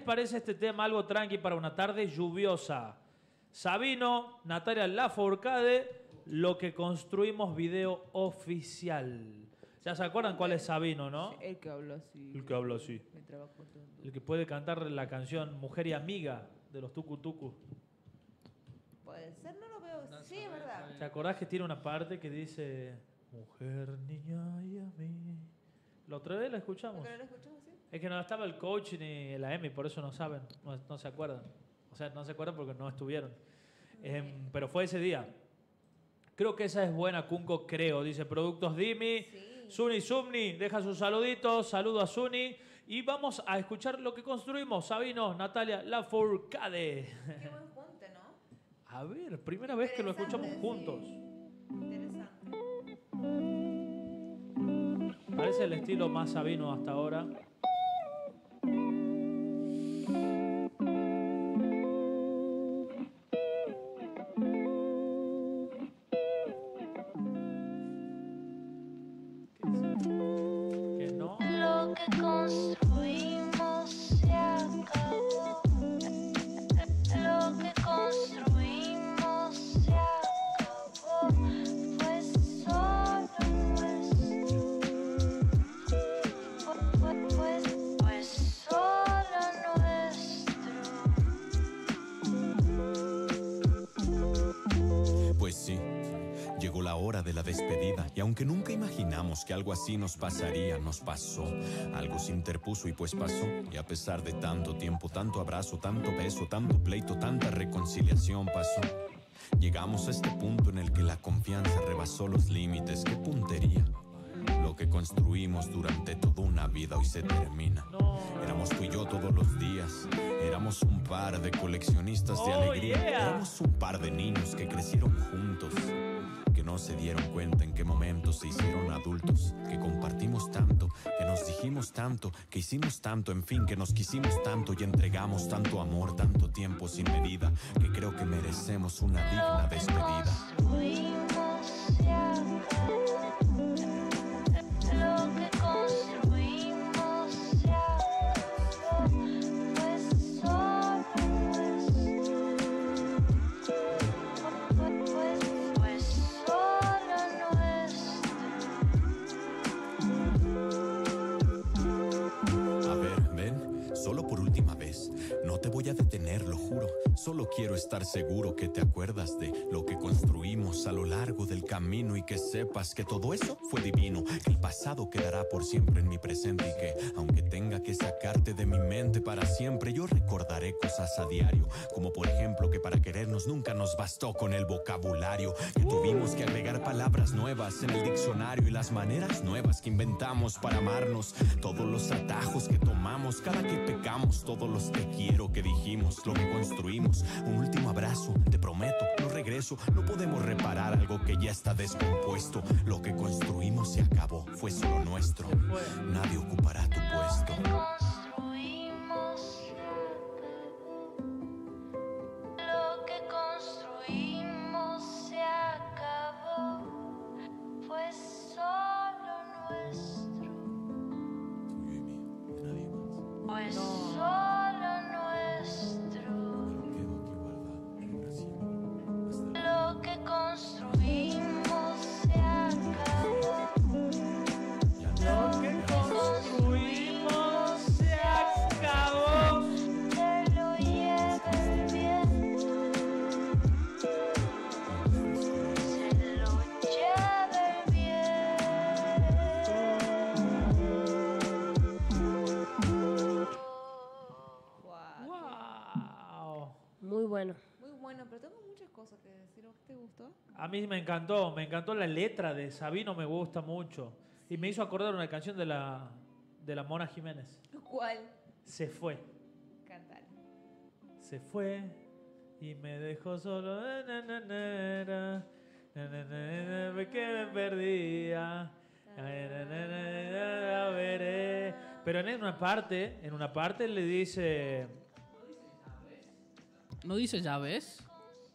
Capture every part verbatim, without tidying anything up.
parece este tema algo tranqui para una tarde lluviosa? Sabino, Natalia Lafourcade, Lo que construimos video oficial. ¿Ya se acuerdan cuál es Sabino, no? Sí, el que habla así. El que habla así. Me trabajo tanto. El que puede cantar la canción Mujer y Amiga de los Tucu Tucu. Puede ser, no lo veo. Sí, es verdad. ¿Te acordás que tiene una parte que dice Mujer, niña y amiga? La otra vez la escuchamos. ¿Por qué no lo escuchamos, sí? Es que no estaba el coach ni la Emi, por eso no saben, no, no se acuerdan. O sea, no se acuerdan porque no estuvieron. Eh, pero fue ese día. Creo que esa es buena, Kunko, creo. Dice Productos Dimi. Sí. Suni Sumni, deja sus saluditos. Saludo a Suni. Y vamos a escuchar lo que construimos. Sabino, Natalia Lafourcade. Qué buen junte, ¿no? A ver, primera vez que lo escuchamos juntos. Interesante. Parece el estilo más Sabino hasta ahora. Que no. Lo que construimos se acabó. Lo que construimos se acabó. Fue solo nuestro. Fue, fue, fue, fue solo nuestro. Pues sí. Llegó la hora de la despedida y aunque nunca imaginamos que algo así nos pasaría, nos pasó. Algo se interpuso y pues pasó. Y a pesar de tanto tiempo, tanto abrazo, tanto beso, tanto pleito, tanta reconciliación pasó. Llegamos a este punto en el que la confianza rebasó los límites. ¡Qué puntería! Lo que construimos durante toda una vida hoy se termina. Éramos tú y yo todos los días. Éramos un par de coleccionistas de Oh, alegría. yeah. Éramos un par de niños que crecieron juntos, que no se dieron cuenta en qué momento se hicieron adultos, que compartimos tanto, que nos dijimos tanto, que hicimos tanto, en fin, que nos quisimos tanto y entregamos tanto amor, tanto tiempo sin medida, que creo que merecemos una digna despedida. Construimos se acabó. Lo que construimos se acabó. Fue solo nuestro. Fue, fue, fue solo nuestro. A ver, ven, solo por última vez. No te voy a detener, lo juro. Solo quiero estar seguro que te acuerdas de lo que construimos a lo largo del camino y que sepas que todo eso fue divino. Que el pasado quedará por siempre en mi presente y que, aunque tenga que sacarte de mi mente para siempre, yo recordaré cosas a diario. Como por ejemplo que para querernos nunca nos bastó con el vocabulario. Que tuvimos que agregar palabras nuevas en el diccionario y las maneras nuevas que inventamos para amarnos. Todos los atajos que tomamos cada que pecamos, todos los te quiero que dijimos, lo que construimos. Un último abrazo, te prometo, no regreso. No podemos reparar algo que ya está descompuesto. Lo que construimos se acabó, fue solo nuestro. Nadie ocupará tu puesto. Construimos se acabó. Lo que construimos se acabó. Fue solo nuestro. Tuyo y mío, de nadie más. Fue solo nuestro. Quedo aquí guardado para siempre. Hasta la Lo que construimos se acabó. Lo que construimos se acabó. Te lo lleva el viento. Se lo lleva el viento. Wow. ¡Wow! Muy bueno. Muy bueno, pero tengo muchas cosas que decir. ¿A te gustó? A mí me encantó, me encantó la letra de Sabino, me gusta mucho. Y me hizo acordar una canción de la, de la Mona Jiménez. ¿Cuál? Se fue. Cantar. Se fue y me dejó solo. Na, na, na, na, na, na, na, na, na, que me perdía. Na, na, na, na, na, la veré. Pero en una parte, en una parte le dice. ¿No dice ya ves?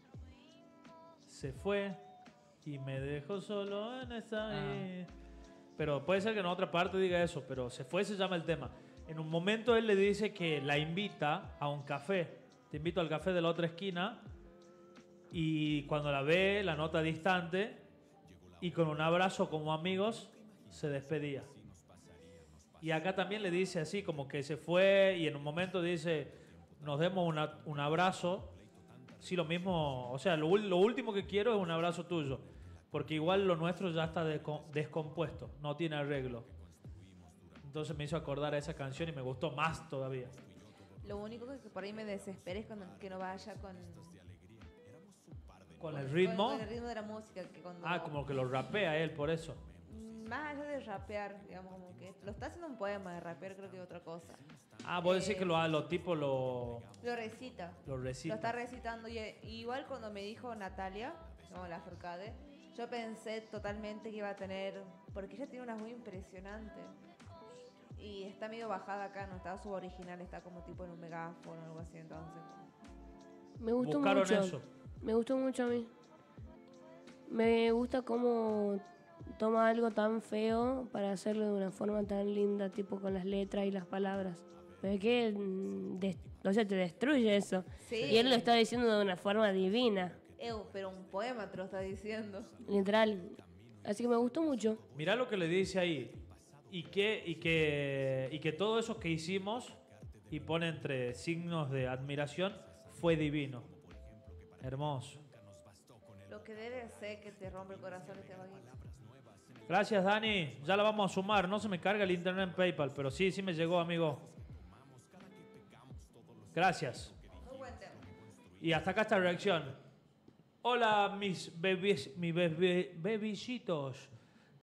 Se fue y me dejó solo en esta. Ah. Pero puede ser que en otra parte diga eso, pero se fue se llama el tema. En un momento él le dice que la invita a un café. Te invito al café de la otra esquina. Y cuando la ve, la nota distante. Y con un abrazo como amigos, se despedía. Y acá también le dice así, como que se fue. Y en un momento dice, nos demos una, un abrazo. Sí, lo mismo. O sea, lo, lo último que quiero es un abrazo tuyo. Porque igual lo nuestro ya está descompuesto. No tiene arreglo. Entonces me hizo acordar a esa canción y me gustó más todavía. Lo único que por ahí me desespera es cuando, que no vaya con... ¿Con el ritmo? Con el ritmo de la música. Que cuando, Ah, como que lo rapea él, por eso. Más allá de rapear, digamos, como que lo está haciendo un poema, de rapear creo que es otra cosa. Ah, vos Eh, decís que lo, lo tipo lo, Lo recita. lo recita. Lo está recitando. Y, y igual cuando me dijo Natalia, como la Forcade, yo pensé totalmente que iba a tener... Porque ella tiene una voz impresionante. Y está medio bajada acá, no está su original, está como tipo en un megáfono o algo así, entonces. Me gustó Buscaron mucho. eso. Me gustó mucho a mí. Me gusta cómo toma algo tan feo para hacerlo de una forma tan linda, tipo con las letras y las palabras. Pero es que, mm, des- o sea, te destruye eso. Sí. Y él lo está diciendo de una forma divina, Ew, pero un poema te lo está diciendo. literal. Así que me gustó mucho. Mirá lo que le dice ahí. Y que, y que, y que todo eso que hicimos, y pone entre signos de admiración, fue divino. Hermoso. Lo que debe ser que te rompe el corazón este bajito. Gracias, Dani. Ya la vamos a sumar. No se me carga el internet en PayPal, pero sí, sí me llegó, amigo. Gracias. Muy buen tema. Y hasta acá esta reacción. Hola, mis bebés, mis bebé, bebisitos.